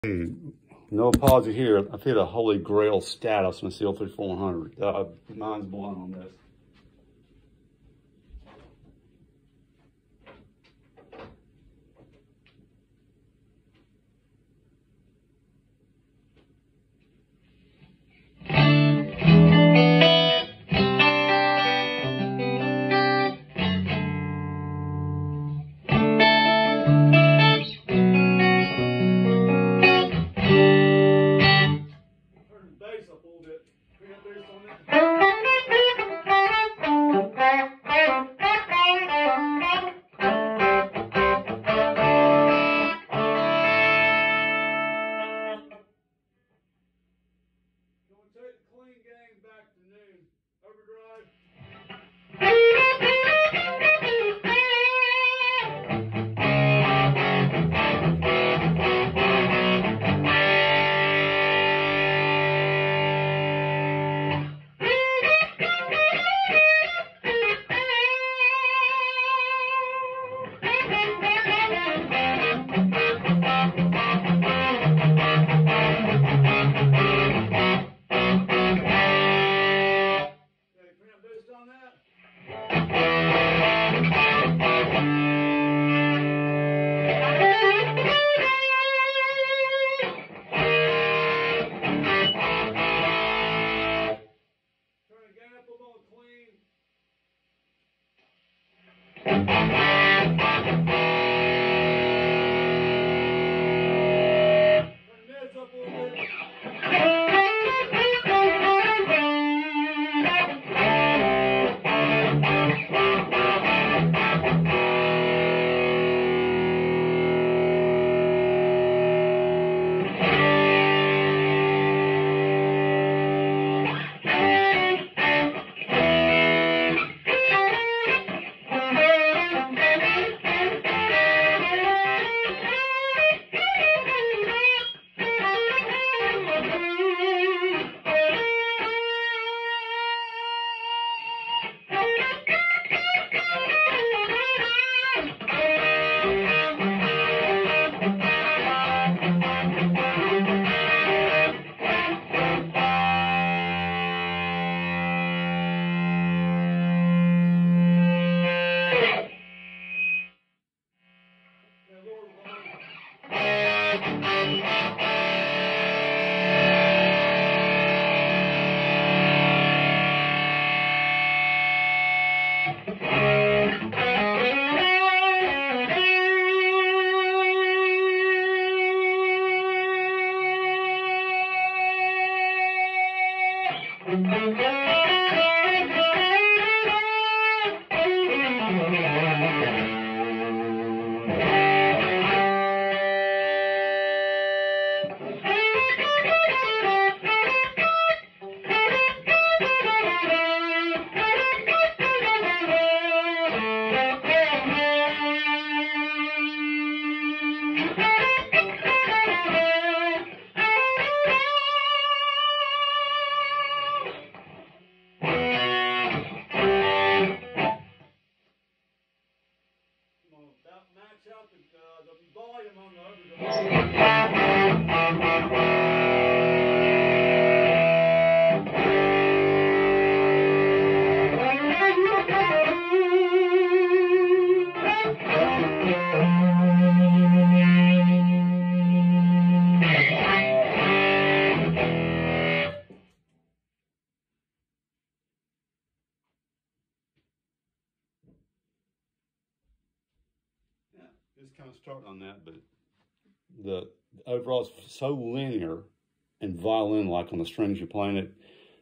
No apology here. I've hit a holy grail status in the EL-34. Mine's blown on this. Just kind of starting on that, but the overall is so linear and violin-like on the strings you're playing it.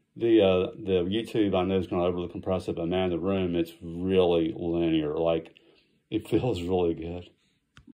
The YouTube I know is going to overly compress it, but man, the room, it's really linear. Like, it feels really good.